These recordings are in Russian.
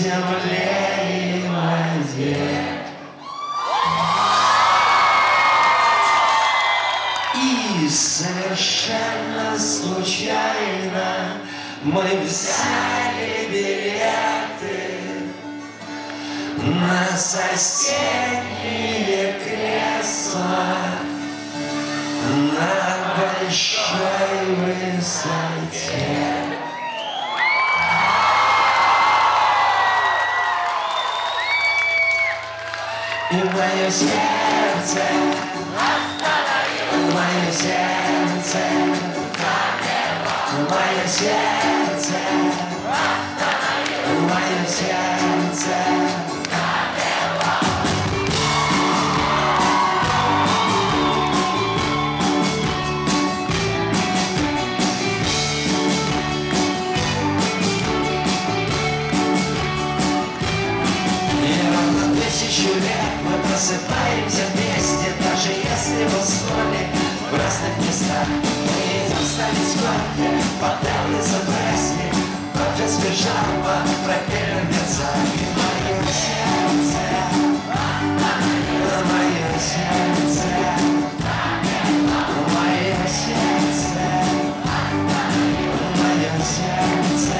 земле и воде. И совершенно случайно мы взяли билеты на соседние кресла на большой высоте. И мое сердце остановилось, мое сердце замерло, мое сердце остановилось, мое сердце замерло. И ровно 1000 лет мы просыпаемся вместе, даже если в условии в разных местах. Мы идем ставить кофе, бокалы за Пресли, кофе сбежал по пропеллерным мерцам. И мое сердце, мое сердце, мое сердце, мое сердце.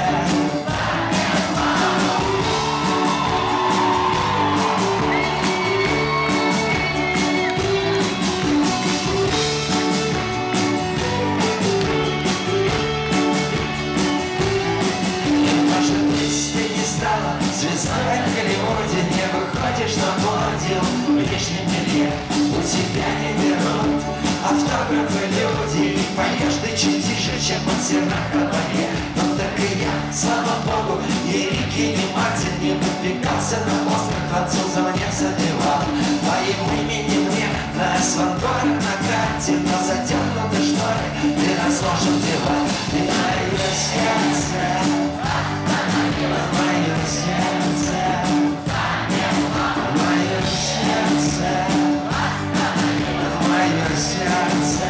Звездой в Голливуде не выходишь на подиум, в лишнем белье у тебя не берут автографы люди. И поешь ты чуть тише, чем мастера кабаре. Но так и я, слава богу, и Рики, и Мартин не подвигался на остров, французов не забивал. Твоим именем мне на Свангоре на карте, но затянуты шторы ты разложил диван. И мое сердце, мое сердце, мое сердце, мое сердце.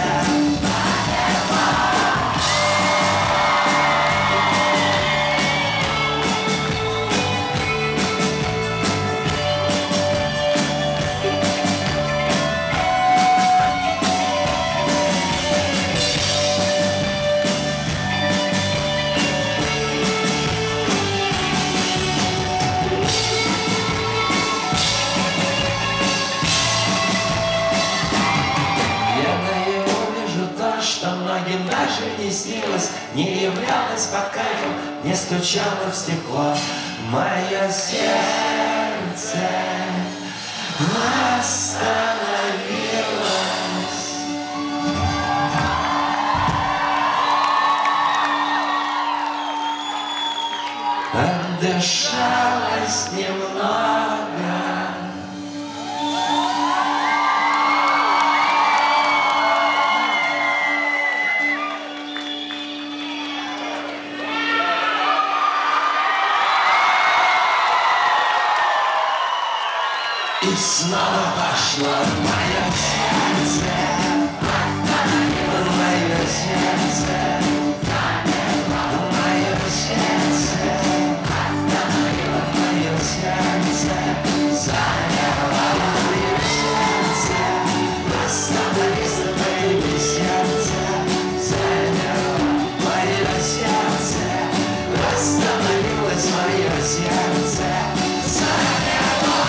Даже не снилось, не являлось под кайфом, не стучало в стекло. Мое сердце остановилось, отдышалось немного. И снова пошло мое сердце, мое сердце, мое сердце, мое сердце замерло, мое сердце остановись, baby, сердце замерло, мое сердце остановилось, мое сердце замерло.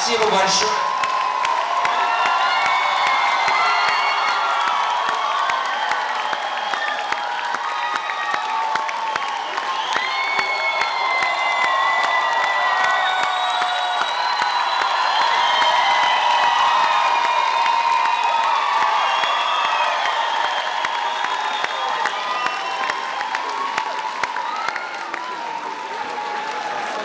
Спасибо большое.